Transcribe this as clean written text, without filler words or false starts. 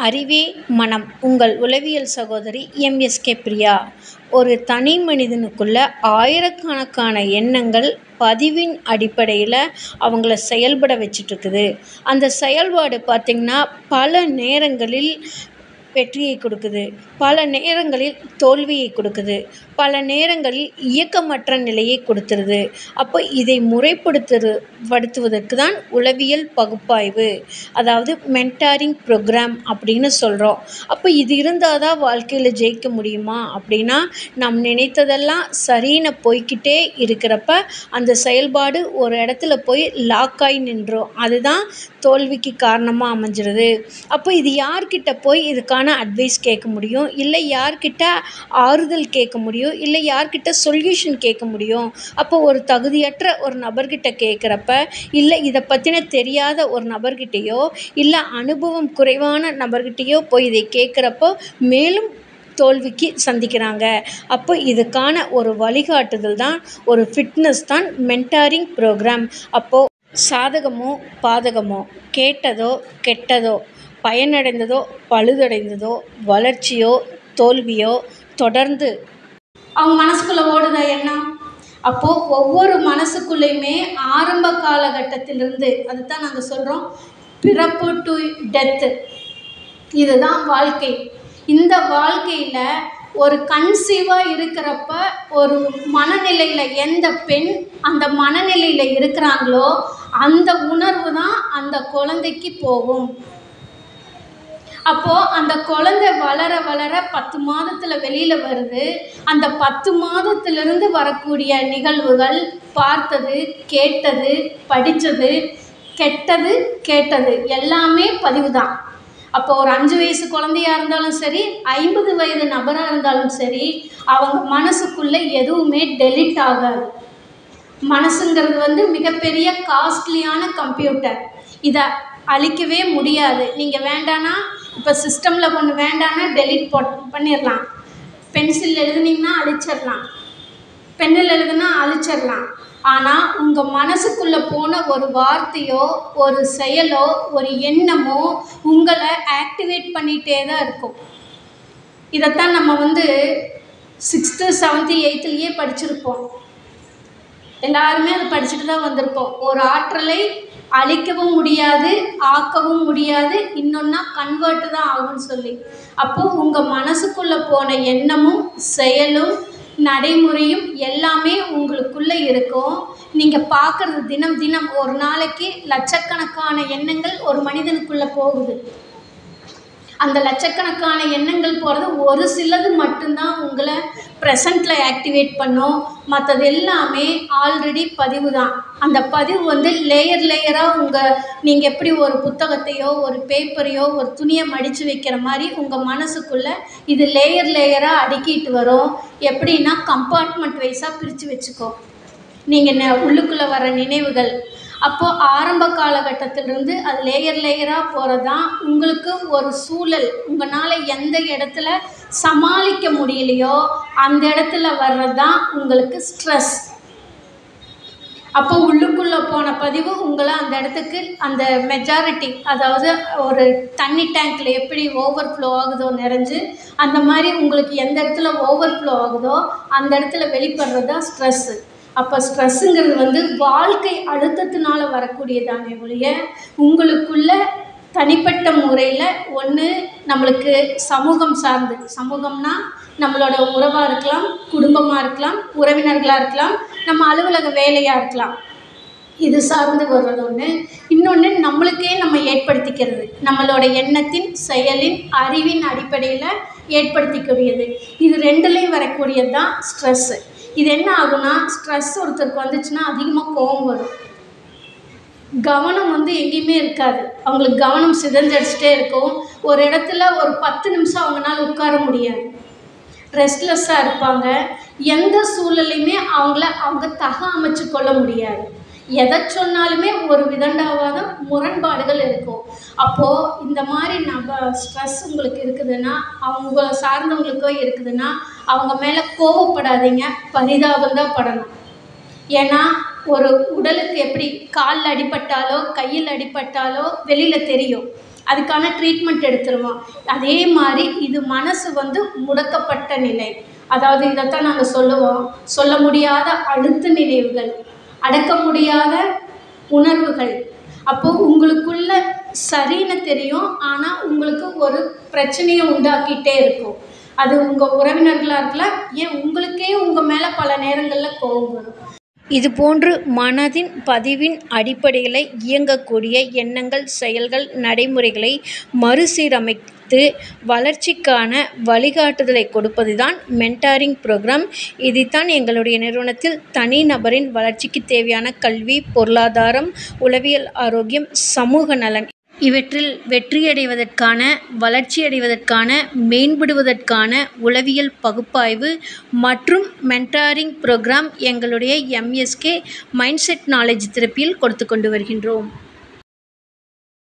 அறிவே மனம். உங்கள் உளவியல் சகோதரி எம்.எஸ்.கே. பிரியா. ஒரு தனி மனிதனுக்குள்ள ஆயிரக்கணக்கான எண்ணங்கள் பதிவின் அடிப்படையில் அவங்கள செயல்பட வச்சிட்ருக்குது. அந்த செயல்பாடு பார்த்திங்கன்னா பல நேரங்களில் வெற்றியை கொடுக்குது, பல நேரங்களில் தோல்வியை கொடுக்குது, பல நேரங்களில் இயக்கமற்ற நிலையை கொடுத்துருது. அப்போ இதை முறைப்படுத்துவதற்கு தான் உளவியல் பகுப்பாய்வு, அதாவது மென்டாரிங் ப்ரோக்ராம் அப்படின்னு சொல்கிறோம். அப்போ இது இருந்தால் தான் வாழ்க்கையில் ஜெயிக்க முடியுமா அப்படின்னா, நாம் நினைத்ததெல்லாம் சரின்னு போய்கிட்டே இருக்கிறப்ப அந்த செயல்பாடு ஒரு இடத்துல போய் லாக்காகி நின்றோம். அதுதான் தோல்விக்கு காரணமாக அமைஞ்சிருது. அப்போ இது யார்கிட்ட போய் இதுக்கான அட்வைஸ் கேட்க முடியும், இல்லை யார்கிட்ட ஆறுதல் கேட்க முடியும், இல்லை யார்கிட்ட சொல்யூஷன் கேட்க முடியும்? அப்போ ஒரு தகுதியற்ற ஒரு நபர்கிட்ட கேட்குறப்ப, இல்லை இதை பற்றின தெரியாத ஒரு நபர்கிட்டையோ, இல்லை அனுபவம் குறைவான நபர்கிட்டையோ போய் இதை கேட்குறப்போ மேலும் தோல்விக்கு சந்திக்கிறாங்க. அப்போ இதுக்கான ஒரு வழிகாட்டுதல் தான், ஒரு ஃபிட்னஸ் தான் மென்டாரிங் ப்ரோக்ராம். அப்போது சாதகமோ பாதகமோ, கேட்டதோ கெட்டதோ, பயனடைந்ததோ பழுதடைந்ததோ, வளர்ச்சியோ தோல்வியோ தொடர்ந்து அவங்க மனசுக்குள்ளே ஓடுதா எண்ணம். அப்போது ஒவ்வொரு மனசுக்குள்ளேயுமே ஆரம்ப காலகட்டத்திலிருந்து, அதுதான் நாங்கள் சொல்கிறோம் பிறப்பு டு டெத்து, இதுதான் வாழ்க்கை. இந்த வாழ்க்கையில் ஒரு கன்சீவாக இருக்கிறப்ப ஒரு மனநிலையில் எந்த பெண் அந்த மனநிலையில் இருக்கிறாங்களோ அந்த உணர்வு தான் அந்த குழந்தைக்கு போகும். அப்போது அந்த குழந்தை வளர வளர 10 மாதத்தில் வெளியில் வருது. அந்த 10 மாதத்திலிருந்து வரக்கூடிய நிகழ்வுகள், பார்த்தது கேட்டது படித்தது, கெட்டது கேட்டது எல்லாமே பதிவு தான். அப்போ ஒரு 5 வயசு குழந்தையாக இருந்தாலும் சரி, 50 வயது நபராக இருந்தாலும் சரி, அவங்க மனசுக்குள்ளே எதுவுமே டெலிட் ஆகாது. மனசுங்கிறது மிகப்பெரிய காஸ்ட்லியான கம்ப்யூட்டர். இதை அழிக்கவே முடியாது. நீங்கள் வேண்டானா இப்போ சிஸ்டமில் ஒன்று வேண்டானா டெலிட் பண்ணிடலாம். பென்சில் எழுதுனீங்கன்னா அழிச்சிடலாம், பென்னில் எழுதுனா அழிச்சிடலாம். ஆனால் உங்கள் மனசுக்குள்ளே போன ஒரு வார்த்தையோ, ஒரு செயலோ, ஒரு எண்ணமோ உங்களை ஆக்டிவேட் பண்ணிகிட்டே தான் இருக்கும். இதைத்தான் நம்ம 6th 7th 8thலேயே படிச்சிருப்போம். எல்லாருமே அதை படிச்சுட்டு தான் வந்திருப்போம். ஒரு ஆற்றலை அழிக்கவும் முடியாது, ஆக்கவும் முடியாது, இன்னொன்னா கன்வெர்ட்டு தான் ஆகும்னு சொல்லி. அப்போது உங்கள் மனசுக்குள்ளே போன எண்ணமும் செயலும் நடைமுறையும் எல்லாமே உங்களுக்குள்ளே இருக்கும். நீங்கள் பார்க்குறது தினம் தினம் ஒரு நாளைக்கு லட்சக்கணக்கான எண்ணங்கள் ஒரு மனிதனுக்குள்ளே போகுது. அந்த லட்சக்கணக்கான எண்ணங்கள் போகிறது ஒரு சிலது மட்டும்தான் உங்களை ப்ரெசண்ட்டில் ஆக்டிவேட் பண்ணும். மற்றது எல்லாமே ஆல்ரெடி பதிவு தான். அந்த பதிவு லேயராக நீங்கள் எப்படி ஒரு புத்தகத்தையோ, ஒரு பேப்பரையோ, ஒரு துணியை மடித்து வைக்கிற மாதிரி உங்கள் மனசுக்குள்ளே இது லேயராக அடுக்கிட்டு வரும். எப்படின்னா கம்பார்ட்மெண்ட் வைஸாக பிரித்து வச்சுக்கோ. நீங்கள் உள்ளுக்குள்ளே வர நினைவுகள் அப்போது ஆரம்ப காலகட்டத்திலிருந்து அது லேயராக போகிறது தான். உங்களுக்கு ஒரு சூழல் உங்களால் எந்த இடத்துல சமாளிக்க முடியலையோ அந்த இடத்துல வர்றது தான் உங்களுக்கு ஸ்ட்ரெஸ். அப்போ உள்ளுக்குள்ளே போன பதிவு உங்களை அந்த இடத்துக்கு அந்த மெஜாரிட்டி, அதாவது ஒரு தண்ணி டேங்க்கில் எப்படி ஓவர்ஃப்ளோ ஆகுதோ நிறைஞ்சு, அந்த மாதிரி உங்களுக்கு எந்த இடத்துல ஓவர்ஃப்ளோ ஆகுதோ அந்த இடத்துல வெளிப்படுறது தான் ஸ்ட்ரெஸ்ஸு. அப்போ ஸ்ட்ரெஸ்ஸுங்கிறது வாழ்க்கை அழுத்தத்தினால வரக்கூடியதானே ஒழிய உங்களுக்குள்ள தனிப்பட்ட முறையில் ஒன்று நம்மளுக்கு சமூகம் சார்ந்து, சமூகம்னா நம்மளோட உறவாக இருக்கலாம், குடும்பமாக இருக்கலாம், உறவினர்களாக இருக்கலாம், நம்ம அலுவலக வேலையாக இருக்கலாம், இது சார்ந்து வர்றது ஒன்று. இன்னொன்று நம்மளுக்கே நம்ம ஏற்படுத்திக்கிறது, நம்மளோட எண்ணத்தின் செயலின் அறிவின் அடிப்படையில் ஏற்படுத்திக்கூடியது. இது ரெண்டுலேயும் வரக்கூடியது தான் ஸ்ட்ரெஸ்ஸு. இது என்ன ஆகுனா, ஸ்ட்ரெஸ் ஒருத்தருக்கு வந்துச்சுன்னா அதிகமாக கோபம் வரும், கவனம் எங்கேயுமே இருக்காது, அவங்களுக்கு கவனம் சிதஞ்சடிச்சிட்டே இருக்கும். ஒரு இடத்துல ஒரு 10 நிமிஷம் அவங்களால உட்கார முடியாது, ரெஸ்ட்லெஸ்ஸாக இருப்பாங்க. எந்த சூழலையுமே அவங்க அமைச்சு கொள்ள முடியாது. எதை சொன்னாலுமே ஒரு விதண்டாவாதம், முரண்பாடுகள் இருக்கும். அப்போது இந்த மாதிரி ஸ்ட்ரெஸ் உங்களுக்கு இருக்குதுன்னா, அவங்க சார்ந்தவங்களுக்கோ இருக்குதுன்னா, அவங்க மேலே கோவப்படாதீங்க, பரிதாபம் தான் படணும். ஏன்னா ஒரு உடலுக்கு எப்படி காலில் அடிபட்டாலோ கையில் அடிபட்டாலோ வெளியில் தெரியும், அதுக்கான ட்ரீட்மெண்ட் எடுத்துருவோம். அதே மாதிரி இது மனசு வந்து முடக்கப்பட்ட நிலை. அதாவது இதைத்தான் நாங்கள் சொல்லுவோம், சொல்ல முடியாத அழுத்த நினைவுகள், அடக்க முடியாத உணர்வுகள். அப்போது உங்களுக்குள்ள சரின்னு தெரியும், ஆனால் உங்களுக்கு ஒரு பிரச்சனையை உண்டாக்கிட்டே இருக்கும். அது உங்கள் உறவினர்களாக இருக்கலாம், ஏன் உங்களுக்கே உங்கள் மேலே பல நேரங்களில் கோபம் வரும். இதுபோன்று மனதின் பதிவின் அடிப்படையில் இயங்கக்கூடிய எண்ணங்கள், செயல்கள், நடைமுறைகளை மறுசீரமைத்து வளர்ச்சிக்கான வழிகாட்டுதலை கொடுப்பது தான் மென்டாரிங் ப்ரோக்ராம். இதைத்தான் எங்களுடைய நிறுவனத்தில் தனிநபரின் வளர்ச்சிக்கு தேவையான கல்வி, பொருளாதாரம், உளவியல் ஆரோக்கியம், சமூக நலன் இவற்றில் வெற்றியடைவதற்கான, வளர்ச்சியடைவதற்கான, மேம்படுவதற்கான உளவியல் பகுப்பாய்வு மற்றும் மென்டாரிங் ப்ரோக்ராம் எங்களுடைய MSK மைண்ட் செட் நாலேஜ் தெரப்பியில் கொடுத்து கொண்டு வருகின்றோம்.